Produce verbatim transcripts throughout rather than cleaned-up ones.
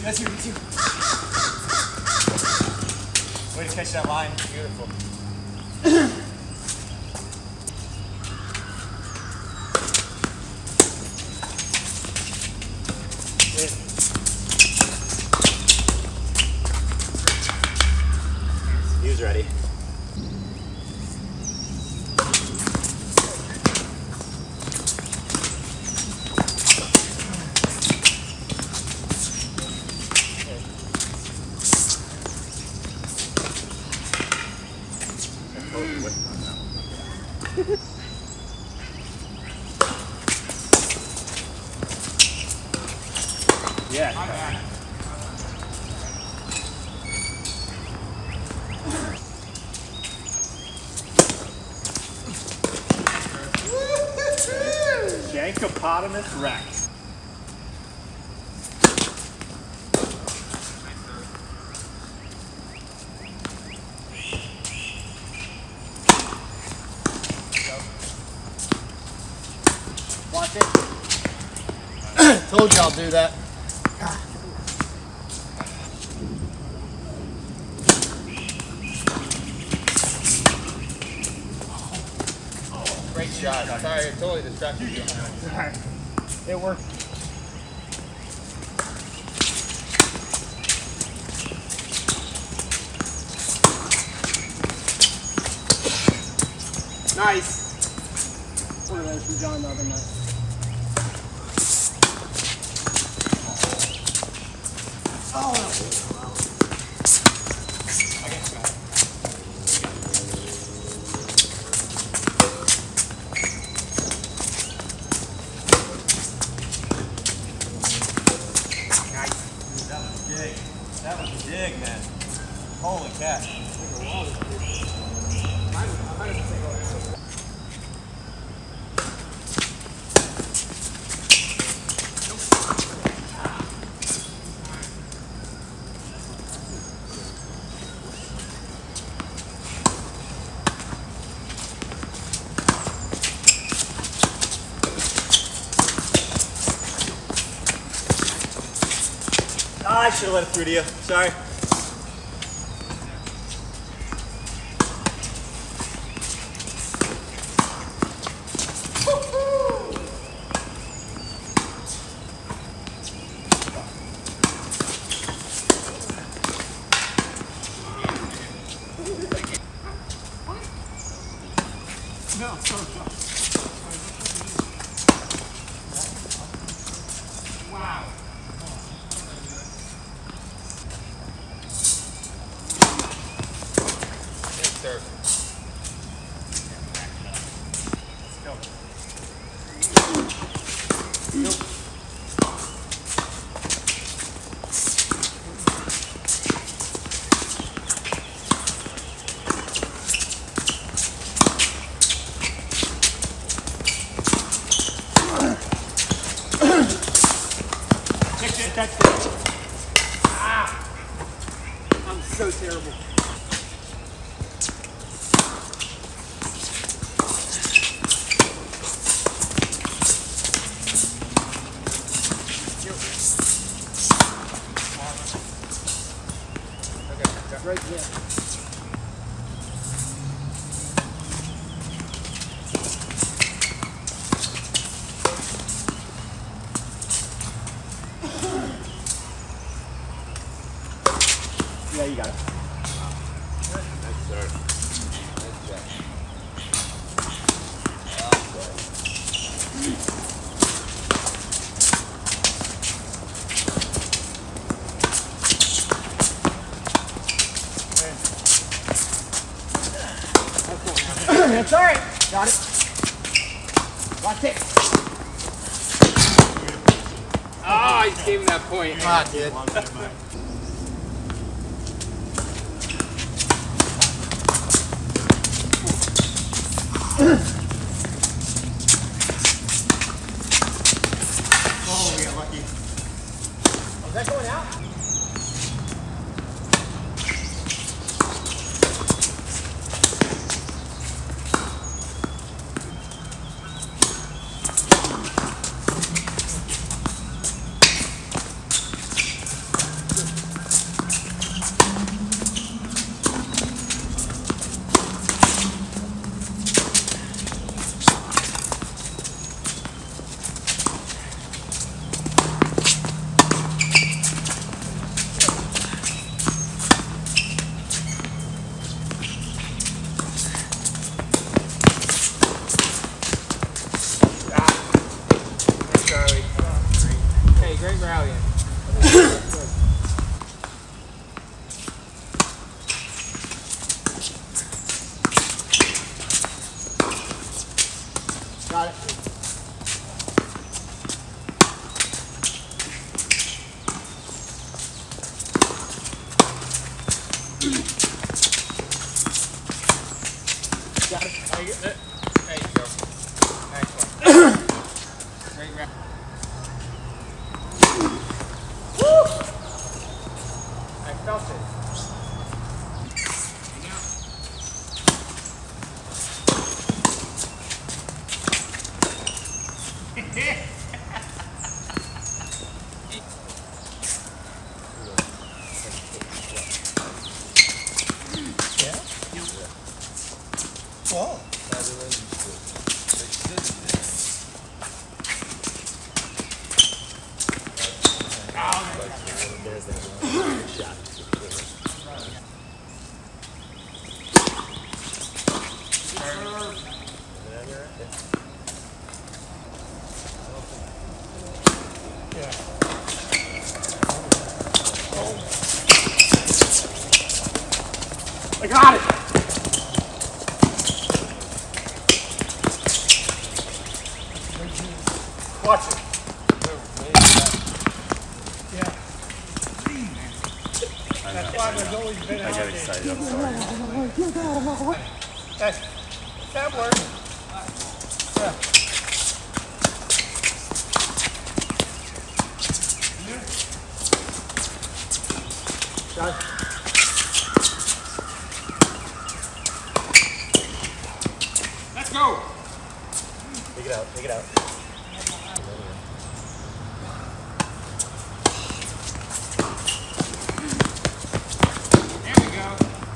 That's you, that's you. Way to catch that line. Beautiful. He was ready. Yeah. My bad. Shankopotamus Rex. Watch it. Told you I'll do that. Great shot. Sorry, I totally distracted you. It worked. Nice. One of those from John the other night. Oh. I guess so. That was a dig, man. Holy cat. Ah, I should have let it through to you. Sorry. No, sorry. Wow. Serve. Let's go. Nope. Touch it. Ah! I'm so terrible. Right there. Yeah, you got it. Nice serve. Nice job. That's all right. Got it. Watch it. Ah, oh, he gave him that point. Ah, dude. Oh, we got lucky. Oh, is that going out? Great rallying. Got it. Got it. There you go. There you go. Nice one. Great round. Woo! I felt it. Wow. I got it. Watch it. Yeah. That's why there's always been I get excited, I'm sorry. That, that works. Yeah. Got it. Let's go. Take it out, take it out. There we go.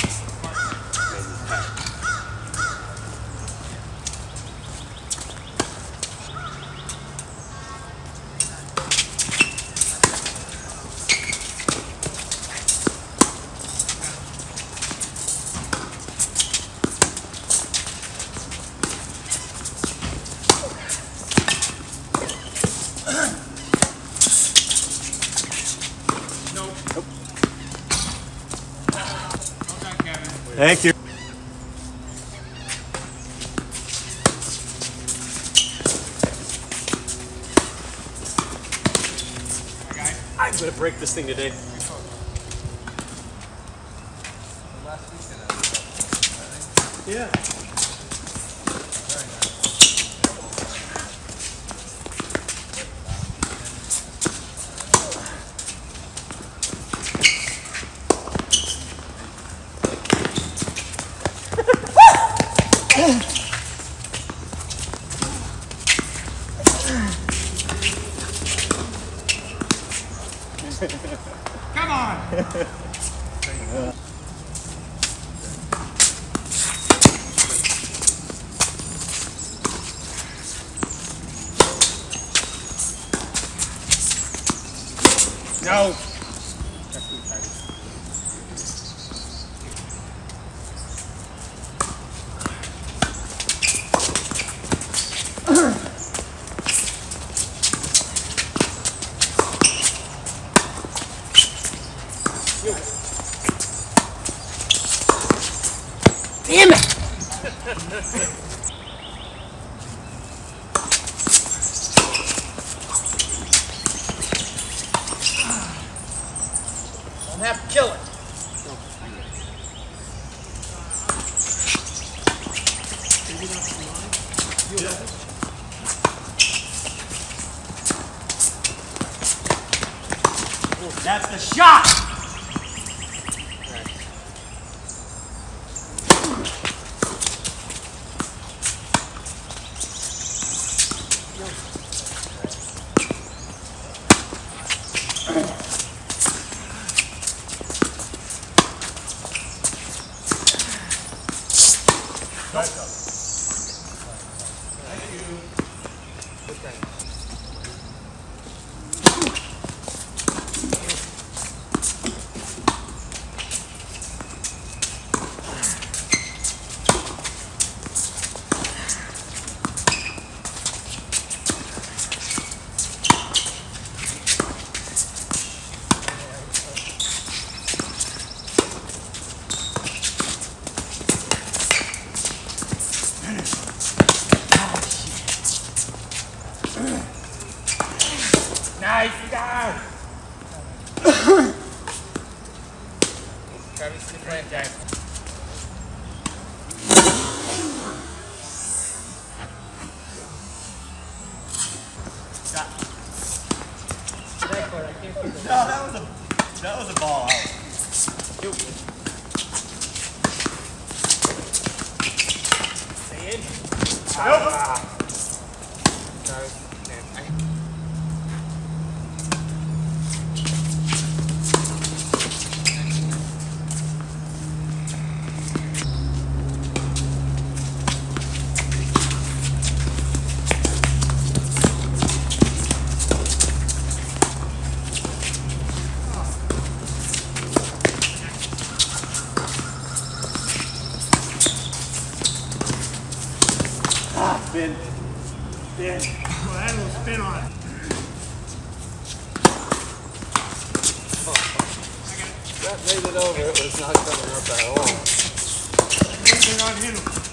Thank you. I'm going to break this thing today. Yeah. Come on. No. Damn it! Don't have to kill it. That's the shot! Thank you. Nice, down. Travis, sit plant, Jack. No, that was a that was a ball out. Stay in. Nope. Ah. Travis, man, I Spin. Spin. Well, that little spin on it. that made it over. It was not coming up at all. Moving on him.